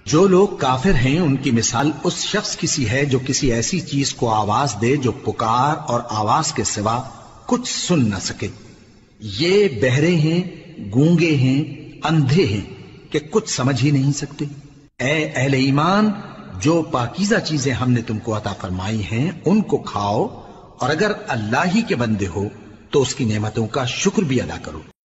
जो लोग काफिर हैं उनकी मिसाल उस शख्स की सी है जो किसी ऐसी चीज को आवाज दे जो पुकार और आवाज के सिवा कुछ सुन न सके। ये बहरे हैं, गूंगे हैं, अंधे हैं कि कुछ समझ ही नहीं सकते। ए अहले ईमान, जो पाकीज़ा चीजें हमने तुमको अता फरमाई हैं उनको खाओ, और अगर अल्लाह ही के बंदे हो तो उसकी नेमतों का शुक्र भी अदा करो।